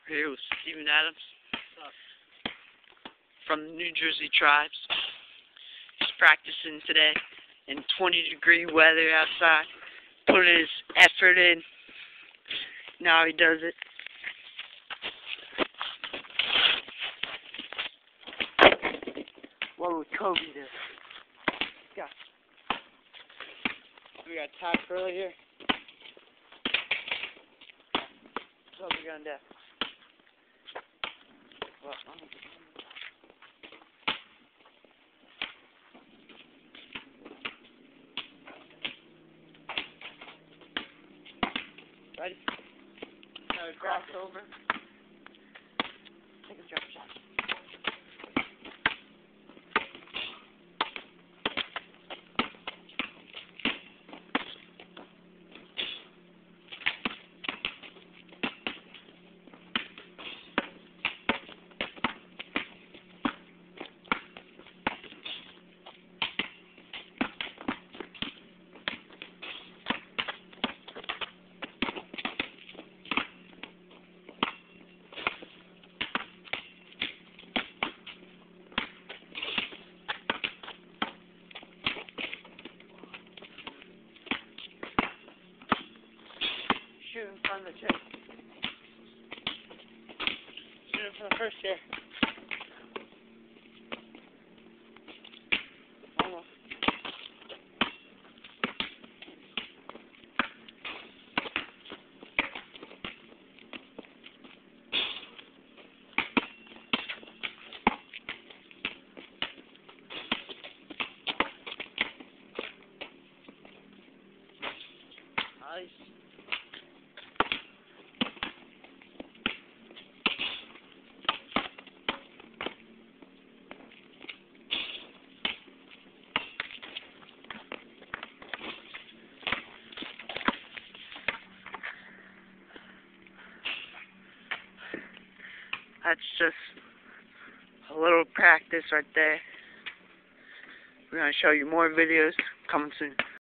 We're here with Steven Adams from the New Jersey Tribes. He's practicing today in 20-degree weather outside, putting his effort in. Now he does it. What would Kobe do? Yeah. We got Todd Parillo here. What are we gonna do? Well, ready? Now we cross over. Take a jump shot. Shoot in front of the chick. Shoot in front of the first chair. Almost. Nice. That's just a little practice right there. We're going to show you more videos coming soon.